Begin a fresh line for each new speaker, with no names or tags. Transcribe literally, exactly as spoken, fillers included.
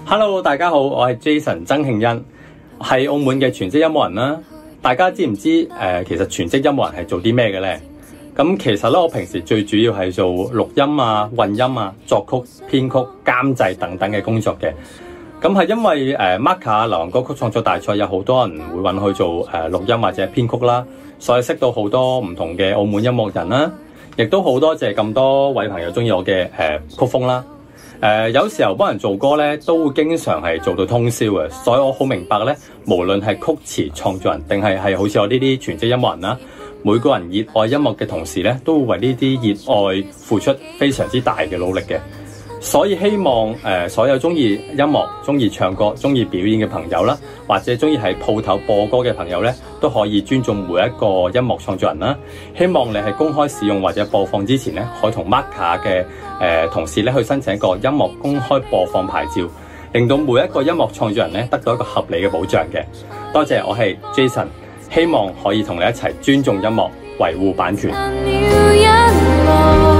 Hello， 大家好，我係 Jason 曾慶欣，係澳門嘅全職音樂人啦。大家知唔知誒、呃，其實全職音樂人係做啲咩嘅咧？咁其實咧，我平時最主要係做錄音啊、混音啊、作曲、編曲、監製等等嘅工作嘅。咁係因為誒、呃、Marka 流行歌曲創作大賽有好多人會揾去做誒、呃、錄音或者編曲啦，所以識到好多唔同嘅澳門音樂人啦，亦都好多謝咁多位朋友中意我嘅誒、呃、曲風啦。誒、呃、有時候幫人做歌咧，都會經常係做到通宵嘅，所以我好明白咧，無論係曲詞創作人定係係好似我呢啲全職音樂人啦，每個人熱愛音樂嘅同時咧，都會為呢啲熱愛付出非常之大嘅努力嘅。所以希望誒、呃、所有中意音樂、中意唱歌、中意表演嘅朋友啦，或者中意喺鋪頭播歌嘅朋友咧，都可以尊重每一個音樂創作人啦。希望你喺公開使用或者播放之前咧，可以同 Marka 嘅誒同事咧去申請一個音樂公開播放牌照，令到每一個音樂創作人咧得到一個合理嘅保障嘅。多謝，我係 Jason， 希望可以同你一齊尊重音樂，維護版權。